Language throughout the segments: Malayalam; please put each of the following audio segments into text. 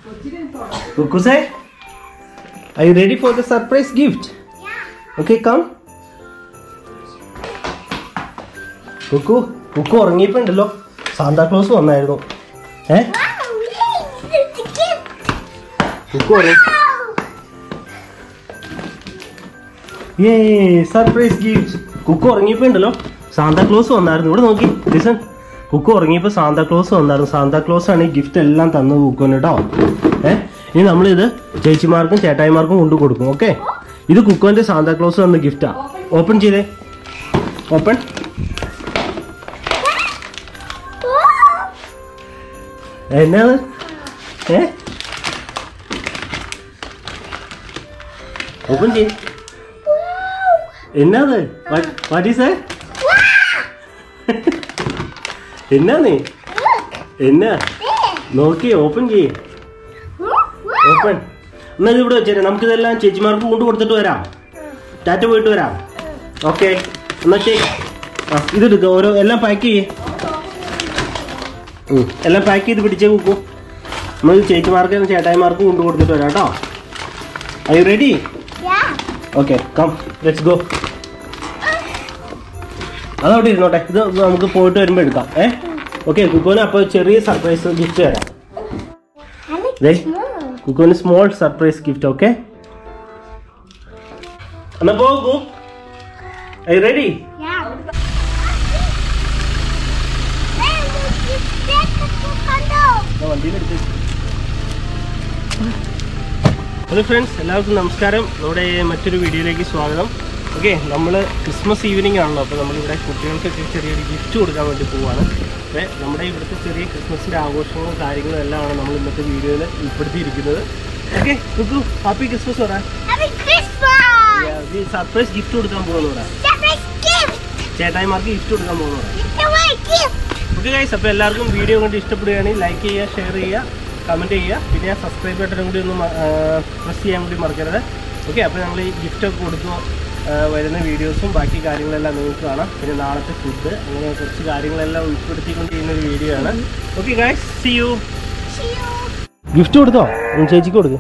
Cuckoo say, are you ready for the surprise gift? Yeah. Okay, come. Cuckoo, Cuckoo ഉറങ്ങിയിട്ടുണ്ടല്ലോ. സാന്താ ക്ലോസ് വന്നായിരുന്നു. Cuckoo Yay, surprise gift. Cuckoo ഉറങ്ങിയിട്ടുണ്ടല്ലോ. സാന്താ ക്ലോസ് വന്നായിരുന്നു. ഇവിടെ നോക്കി. ലിസൺ. കുക്കു ഉറങ്ങിയപ്പോൾ സാന്താ ക്ലോസ് വന്നായിരുന്നു. സാന്താ ക്ലോസ് ആണ് ഈ ഗിഫ്റ്റ് എല്ലാം തന്നത് കുക്കുവിന് കേട്ടോ. ഇനി നമ്മളിത് ചേച്ചിമാർക്കും ചേട്ടായിമാർക്കും കൊണ്ടു കൊടുക്കും. ഓക്കെ, ഇത് കുക്കുവിന്റെ സാന്താ ക്ലോസ് തന്ന ഗിഫ്റ്റാ. ഓപ്പൺ ചെയ്തേ. ഓപ്പൺ. എന്നാണ് ഓപ്പൺ ചെയ്. എന്നാത്? വാട്ട് ഈസ് എന്നാന്നേ? എന്നാ നോക്കി ഓപ്പൺ ചെയ്യേ. ഓപ്പൺ. എന്നാൽ ഇവിടെ വെച്ചേരാ. നമുക്കിതെല്ലാം ചേച്ചിമാർക്ക് കൊണ്ട് കൊടുത്തിട്ട് വരാം. ടാറ്റ പോയിട്ട് വരാം. ഓക്കെ, എന്നാ ശരി. ഇതെടുക്ക. ഓരോ എല്ലാം പാക്ക് ചെയ്യേ. എല്ലാം പാക്ക് ചെയ്ത് പിടിച്ചേ കുക്കു. നമ്മൾ ചേച്ചിമാർക്കും ചേട്ടായിമാർക്കും കൊണ്ട് കൊടുത്തിട്ട് വരാം കേട്ടോ. Are you ready? Yeah. Okay, come. Let's go. അതവിടെ ഇരുന്നോട്ടെ. ഇത് നമുക്ക് പോയിട്ട് വരുമ്പോൾ എടുക്കാം. ഓക്കെ, കുക്കുവിന് അപ്പോൾ ചെറിയ സർപ്രൈസ് ഗിഫ്റ്റ് തരാം. കുക്കുവിന് സ്മോൾ സർപ്രൈസ് ഗിഫ്റ്റ്. ഓക്കെ, എന്നാ പോകൂ. Are you ready? Yeah. Hello friends, എല്ലാവർക്കും നമസ്കാരം. നമ്മുടെ മറ്റൊരു വീഡിയോയിലേക്ക് സ്വാഗതം. ഓക്കെ, നമ്മൾ ക്രിസ്മസ് ഈവനിങ് ആണല്ലോ. അപ്പോൾ നമ്മളിവിടെ കുട്ടികൾക്കൊക്കെ ചെറിയൊരു ഗിഫ്റ്റ് കൊടുക്കാൻ വേണ്ടി പോവുകയാണ്. അപ്പോൾ നമ്മുടെ ഇവിടുത്തെ ചെറിയ ക്രിസ്മസിൻ്റെ ആഘോഷങ്ങളും കാര്യങ്ങളും എല്ലാമാണ് നമ്മൾ ഇന്നത്തെ വീഡിയോയിൽ ഉൾപ്പെടുത്തിയിരിക്കുന്നത്. ഓക്കെ, കുക്കു ഹാപ്പി ക്രിസ്മസ് പറയാം. സർപ്രൈസ് ഗിഫ്റ്റ് കൊടുക്കാൻ പോകുന്നവരാ. ചേട്ടായിമാർക്ക് ഗിഫ്റ്റ് കൊടുക്കാൻ പോകുന്നവരാ. ഓക്കെ ഗൈസ്, അപ്പോൾ എല്ലാവർക്കും വീഡിയോ കണ്ട് ഇഷ്ടപ്പെടുകയാണെങ്കിൽ ലൈക്ക് ചെയ്യുക, ഷെയർ ചെയ്യുക, കമൻറ്റ് ചെയ്യുക. പിന്നെ ആ സബ്സ്ക്രൈബ് ബട്ടനും കൂടി ഒന്ന് പ്രസ് ചെയ്യാൻ കൂടി മറക്കരുത്. ഓക്കെ, അപ്പോൾ നമ്മൾ ഈ ഗിഫ്റ്റൊക്കെ കൊടുത്തു വരുന്ന വീഡിയോസും ബാക്കി കാര്യങ്ങളെല്ലാം നിങ്ങൾക്ക് കാണാം. പിന്നെ നാളത്തെ ഫുഡ്, അങ്ങനെ കുറച്ച് കാര്യങ്ങളെല്ലാം ഉൾപ്പെടുത്തിക്കൊണ്ട് ചെയ്യുന്നൊരു വീഡിയോ ആണ്. Okay guys, see you. Gift കൊടുത്തോ? ചേച്ചിക്ക് കൊടുക്ക്.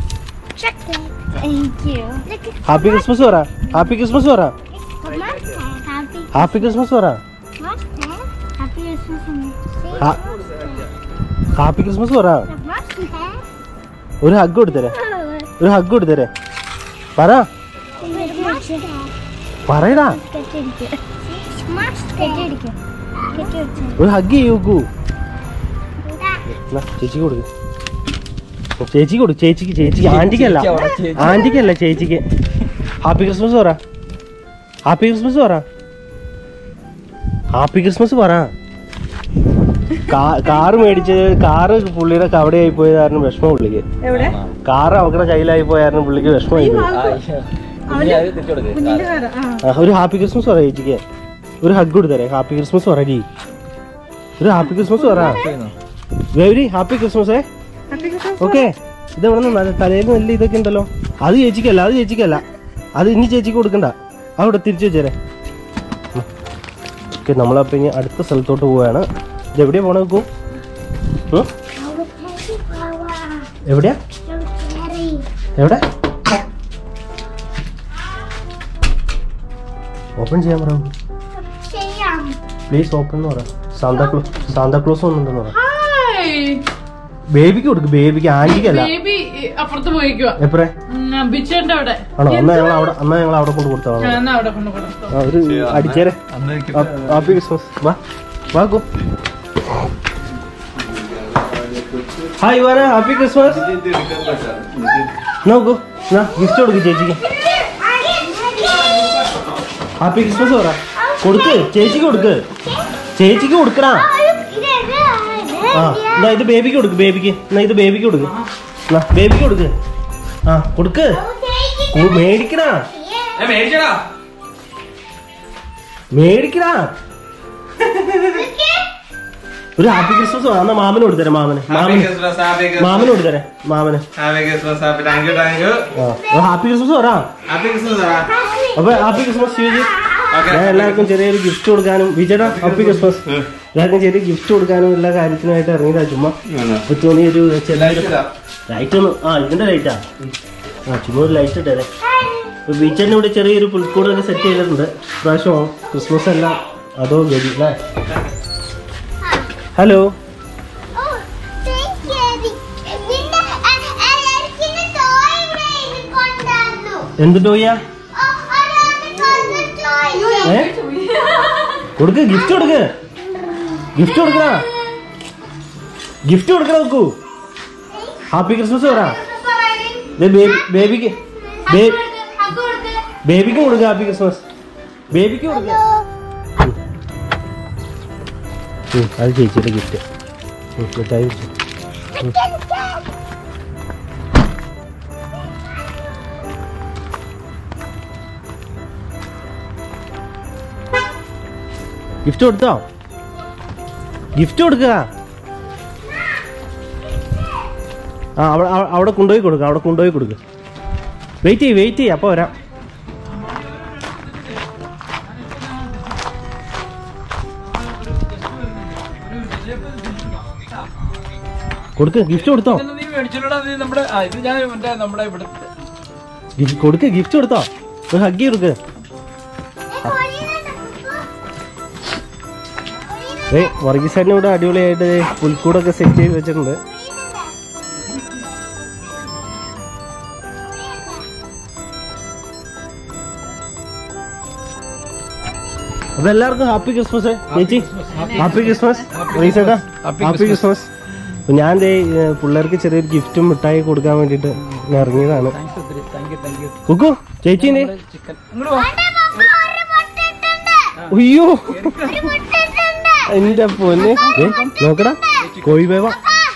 ഹാപ്പി ക്രിസ്മസ് പറ. ഹാപ്പി ക്രിസ്മസ് പറ. ഹാപ്പി ക്രിസ്മസ് പറ. ഹാപ്പി ക്രിസ്മസ് പറ. ഒരു ഹഗ് കൊടുത്തരേ. ഒരു ഹഗ് കൊടുത്തരേ. പറ. പറയടാ. ഒരു ഹഗ് ചെയ്യൂക്കൂ. ചേച്ചിക്ക് കൊടുക്ക്. ചേച്ചിക്ക് കൊടുക്ക്. ചേച്ചിക്ക്. ചേച്ചിക്ക്. ആന്റിക്കല്ല, ആന്റിക്കല്ല, ചേച്ചിക്ക്. ഹാപ്പി ക്രിസ്മസ് പറ. ഹാപ്പി ക്രിസ്മസ് പറ. ഹാപ്പി ക്രിസ്മസ് പറ. കാറ് മേടിച്ച് കാറ് പുള്ളിയുടെ കവടയായി പോയ കാരണം വിഷമം പുള്ളിക്ക്. കാറ് അവരുടെ കയ്യിലായി പോയ കാരണം പുള്ളിക്ക് വിഷമമായി പോയി. ഒരു ഹാപ്പി ക്രിസ്മസ് പറ ചേച്ചിക്ക്. ഒരു ഹഗ് കൊടുത്തരേ. ഹാപ്പി ക്രിസ്മസ് പറ ജി. ഒരു ഹാപ്പി ക്രിസ്മസ് പറ. Gauri happy Christmas. ഓക്കെ, ഇതെവിടെ നിന്ന് തലേന്ന് വലിയ ഇതൊക്കെ ഉണ്ടല്ലോ. അത് ചേച്ചിക്കല്ല, അത് ചേച്ചിക്കല്ല. അത് ഇനി ചേച്ചിക്ക് കൊടുക്കണ്ട. അവിടെ തിരിച്ചു വെച്ചേരെ. ഓക്കെ, നമ്മളപ്പോൾ ഇനി അടുത്ത സ്ഥലത്തോട്ട് പോവുകയാണ്. ഇതെവിടെയാ പോണ വെക്കൂ? എവിടെയാ? എവിടെ? ഓപ്പൺ ചെയ്യാൻ പറ. പ്ലീസ് ഓപ്പൺ എന്ന് പറ. സാന്താക്ലോസ് വന്നിട്ടുണ്ടെന്ന് പറ. ബേബിക്ക് കൊടുക്ക്. ബേബിക്ക്, ആന്റിക്കല്ല. എപ്പറേ ആണോ? എന്നാ ഞങ്ങൾ അവിടെ കൊണ്ട് കൊടുത്താ ഒരു അടിച്ചേരെ. Happy Christmas. വാ വാക്കൂ. Hi Vana, happy Christmas. നോക്കൂ, ഗിഫ്റ്റ് കൊടുക്ക് ചേച്ചിക്ക്. ഹാപ്പി ക്രിസ്മസ് പറ. കൊടുക്ക് ചേച്ചിക്ക്. കൊടുക്ക് ചേച്ചിക്ക്. കൊടുക്കടാ. ആ, എന്നാ ഇത് ബേബിക്ക് കൊടുക്ക്. ബേബിക്ക്. എന്നാ ഇത് ബേബിക്ക് കൊടുക്ക്. എന്നാ ബേബിക്ക് കൊടുക്ക്. ആ, കൊടുക്ക്. മേടിക്കടാ. മേടിക്കടാ. ഒരു ഹാപ്പി ക്രിസ്മസ്. എന്നാ മാമന് കൊടുത്തരാ. മാമന് കൊടുത്തരാ. മാമന് ഹാപ്പി ക്രിസ്മസ് പറ. അപ്പൊ ഹാപ്പി ക്രിസ്മസ് ചേച്ചി. ഞാൻ എല്ലാവർക്കും ചെറിയൊരു ഗിഫ്റ്റ് കൊടുക്കാനും വിജയുടെ ഹാപ്പി ക്രിസ്മസ് എല്ലാവർക്കും ചെറിയ ഗിഫ്റ്റ് കൊടുക്കാനും എല്ലാ കാര്യത്തിനുമായിട്ട് ഇറങ്ങിയതാ. ചുമ്മാ തോന്നിയൊരു ലൈറ്റ് ഒന്ന് ഇതിന്റെ ലൈറ്റാ ചുമ്മാ ഒരു ലൈറ്റ് ഇട്ടേ. ബീച്ചറിന് ഇവിടെ ചെറിയൊരു പുൽക്കൂടൊക്കെ സെറ്റ് ചെയ്തിട്ടുണ്ട്. ഇപ്രാവശ്യം ക്രിസ്മസ് എല്ലാം അതോ ഗതി അല്ലേ. ഹലോ എന്ത് ടോയാ? കൊടുക്ക് ഗിഫ്റ്റ് കൊടുക്ക് ഗിഫ്റ്റ് കൊടുക്കണ ഗിഫ്റ്റ് കൊടുക്കണ നോക്കൂ. ഹാപ്പി ക്രിസ്മസ് പറ ബേബിക്ക് ബേബിക്കും കൊടുക്ക. ഹാപ്പി ക്രിസ്മസ് ബേബിക്ക് കൊടുക്ക. അത് ചേച്ചിയുടെ ഗിഫ്റ്റ് മിഠായി. ഗിഫ്റ്റ് കൊടുത്തോ? ഗിഫ്റ്റ് കൊടുക്കുക. അവിടെ കൊണ്ടുപോയി കൊടുക്കുക. അവിടെ കൊണ്ടുപോയി കൊടുക്കുക. വെയിറ്റ് ചെയ്യ് അപ്പോൾ വരാം. കൊടുക്ക് ഗിഫ്റ്റ് കൊടുത്തോ? കൊടുക്ക് ഗിഫ്റ്റ് കൊടുത്തോ? ഒരു ഹഗ് കൊടുക്ക്. വർഗീസാറിന് ഇവിടെ അടിപൊളിയായിട്ട് പുൽക്കൂടൊക്കെ സെറ്റ് ചെയ്ത് വെച്ചിട്ടുണ്ട്. അപ്പൊ എല്ലാവർക്കും ഹാപ്പി ക്രിസ്മസ് ചേച്ചി. ഹാപ്പി ക്രിസ്മസ് റീസേട്ടാ. Happy Christmas. അപ്പൊ ഞാൻ പിള്ളേർക്ക് ചെറിയൊരു ഗിഫ്റ്റും മിഠായി കൊടുക്കാൻ വേണ്ടിട്ട് ഇറങ്ങിയതാണ്. കുക്കു ചേച്ചീന്റെ അയ്യോ എന്റെ പൊന്ന് നോക്കടാ കോഴി വേവ.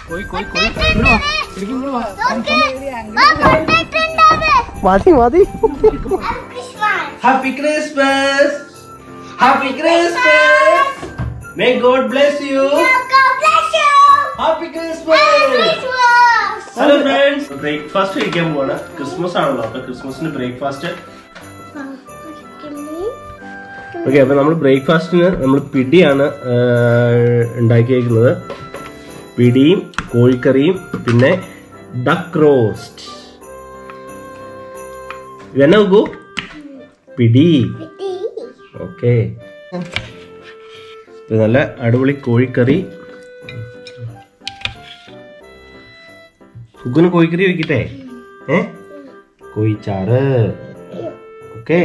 മതി മതി. Happy Christmas. Happy Christmas. May God bless you. Happy Christmas. Hello friends, breakfast കഴിക്കാൻ പോവാണ്. ക്രിസ്മസ് ആണല്ലോ, അപ്പൊ ക്രിസ്മസിന് ബ്രേക്ക്ഫാസ്റ്റ്. ഓക്കെ, അപ്പൊ നമ്മൾ ബ്രേക്ക്ഫാസ്റ്റിന് നമ്മൾ പിടിയാണ് ഉണ്ടാക്കിയേക്കുന്നത്. പിടിയും കോഴിക്കറിയും പിന്നെ ഡക്ക് റോസ്റ്റ്. ഇതെന്നാ നോക്കൂ, പിടി. ഓക്കെ, നല്ല അടിപൊളി കോഴിക്കറി. സുഗുന് കോഴിക്കറി വെക്കട്ടെ? കോഴിച്ചാറ്. Okay,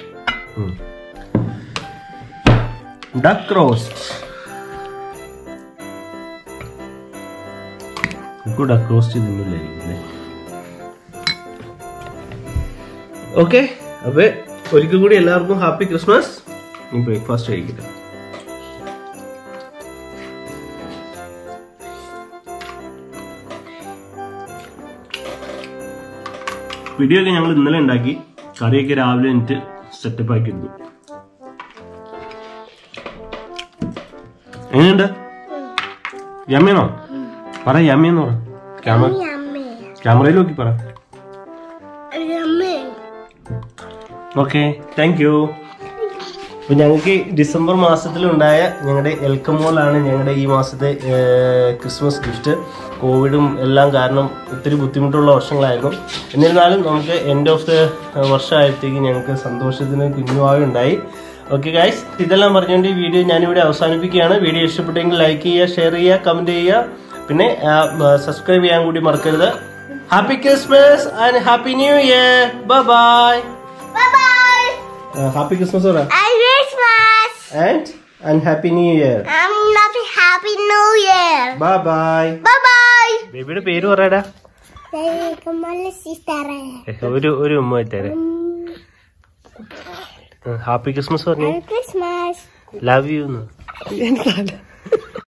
duck roast. Duck roast തിന്നില്ലായിരിക്കും. ഓക്കെ, അപ്പൊ ഒരിക്കൽ കൂടി എല്ലാവർക്കും ഹാപ്പി ക്രിസ്മസ്. ഇനി ബ്രേക്ക്ഫാസ്റ്റ് കഴിക്കട്ടെ. പിടിയൊക്കെ ഞങ്ങൾ ഇന്നലെ ഉണ്ടാക്കി, കറിയൊക്കെ രാവിലെ എന്നിട്ട് സെറ്റപ്പ് ആക്കിയിരുന്നു. എങ്ങനെയുണ്ട്? യമ്മിയാണോ? പറ യമ്മിയെന്ന് പറ. ക്യാമറയിൽ നോക്കി പറ. Okay, thank you. അപ്പൊ ഞങ്ങൾക്ക് ഡിസംബർ മാസത്തിലുണ്ടായ ഞങ്ങളുടെ എൽക്കമോളാണ് ഞങ്ങളുടെ ഈ മാസത്തെ ക്രിസ്മസ് ഗിഫ്റ്റ്. കോവിഡും എല്ലാം കാരണം ഒത്തിരി ബുദ്ധിമുട്ടുള്ള വർഷങ്ങളായിരുന്നു. എന്നിരുന്നാലും നമുക്ക് എൻഡ് ഓഫ് ദ വർഷമായപ്പോഴത്തേക്ക് ഞങ്ങൾക്ക് സന്തോഷത്തിന് കുഞ്ഞുവാവുണ്ടായി. ഓക്കെ ഗൈസ്, ഇതെല്ലാം പറഞ്ഞുകൊണ്ട് ഈ വീഡിയോ ഞാനിവിടെ അവസാനിപ്പിക്കുകയാണ്. വീഡിയോ ഇഷ്ടപ്പെട്ടെങ്കിൽ ലൈക്ക് ചെയ്യുക, ഷെയർ ചെയ്യുക, കമൻറ്റ് ചെയ്യുക, പിന്നെ സബ്സ്ക്രൈബ് ചെയ്യാൻ കൂടി മറക്കരുത്. Happy Christmas and happy new year. Bye bye. Happy Christmas പറ. And happy new year. Happy new year. Bye bye. Bye bye. ബേബിയുടെ പേര് പറയടാ. ഒരു ഉമ്മ വെച്ചേരെ. ഹാപ്പി ക്രിസ്മസ് പറഞ്ഞു. Happy Christmas. Love U.